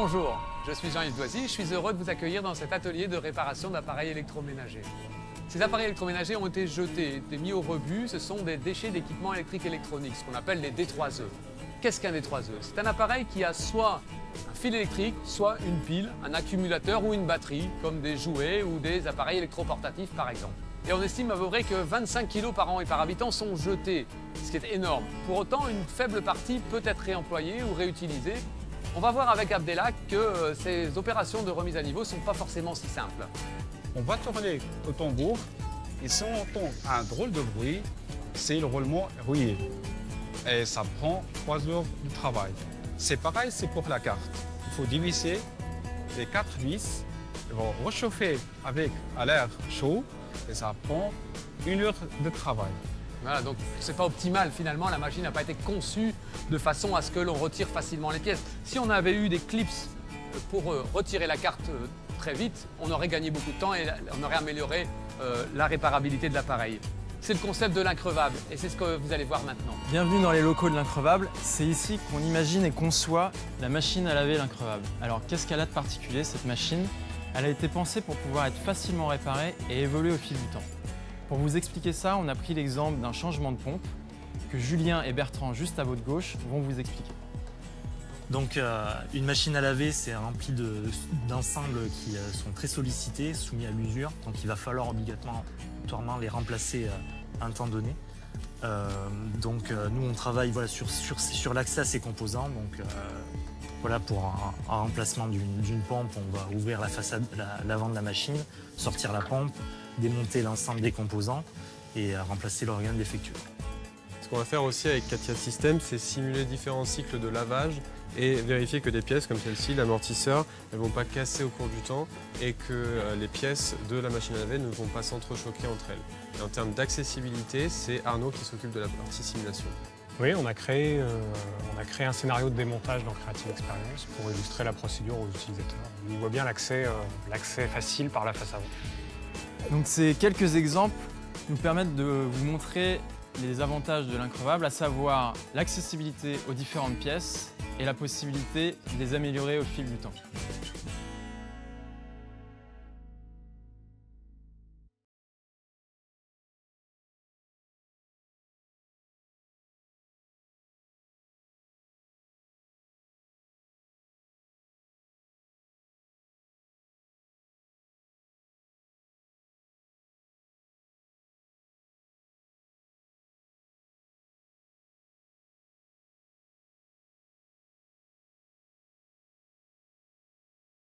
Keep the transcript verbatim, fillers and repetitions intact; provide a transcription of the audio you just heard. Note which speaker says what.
Speaker 1: Bonjour, je suis Jean-Yves Doisy, je suis heureux de vous accueillir dans cet atelier de réparation d'appareils électroménagers. Ces appareils électroménagers ont été jetés, été mis au rebut, ce sont des déchets d'équipements électriques et électroniques, ce qu'on appelle les D trois E. Qu'est-ce qu'un D trois E? C'est un appareil qui a soit un fil électrique, soit une pile, un accumulateur ou une batterie, comme des jouets ou des appareils électroportatifs par exemple. Et on estime à peu près que vingt-cinq kilos par an et par habitant sont jetés, ce qui est énorme. Pour autant, une faible partie peut être réemployée ou réutilisée. On va voir avec Abdellah que ces opérations de remise à niveau ne sont pas forcément si simples.
Speaker 2: On va tourner au tambour et si on entend un drôle de bruit, c'est le roulement rouillé. Et ça prend trois heures de travail. C'est pareil, c'est pour la carte. Il faut dévisser les quatre vis, ils vont réchauffer avec à l'air chaud et ça prend une heure de travail.
Speaker 1: Voilà, donc c'est pas optimal finalement, la machine n'a pas été conçue de façon à ce que l'on retire facilement les pièces. Si on avait eu des clips pour retirer la carte très vite, on aurait gagné beaucoup de temps et on aurait amélioré euh, la réparabilité de l'appareil. C'est le concept de l'increvable et c'est ce que vous allez voir maintenant.
Speaker 3: Bienvenue dans les locaux de l'increvable. C'est ici qu'on imagine et conçoit la machine à laver l'increvable. Alors qu'est-ce qu'elle a de particulier cette machine? Elle a été pensée pour pouvoir être facilement réparée et évoluer au fil du temps. Pour vous expliquer ça, on a pris l'exemple d'un changement de pompe que Julien et Bertrand, juste à votre gauche, vont vous expliquer.
Speaker 4: Donc euh, une machine à laver, c'est rempli d'ensembles qui euh, sont très sollicités, soumis à l'usure. Donc il va falloir obligatoirement les remplacer euh, à un temps donné. Euh, donc euh, nous on travaille voilà, sur, sur, sur l'accès à ces composants. Donc euh, voilà, pour un, un remplacement d'une pompe, on va ouvrir la façade, la, l'avant de la machine, sortir la pompe, démonter l'ensemble des composants et euh, remplacer l'organe défectueux.
Speaker 5: Ce qu'on va faire aussi avec Katia System, c'est simuler différents cycles de lavage et vérifier que des pièces comme celle-ci, l'amortisseur, ne vont pas casser au cours du temps et que euh, les pièces de la machine à laver ne vont pas s'entrechoquer entre elles. Et en termes d'accessibilité, c'est Arnaud qui s'occupe de la partie simulation.
Speaker 6: Oui, on a, créé, euh, on a créé un scénario de démontage dans Creative Experience pour illustrer la procédure aux utilisateurs. On y voit bien l'accès euh, l'accès facile par la face avant.
Speaker 3: Donc ces quelques exemples nous permettent de vous montrer les avantages de l'increvable, à savoir l'accessibilité aux différentes pièces et la possibilité de les améliorer au fil du temps.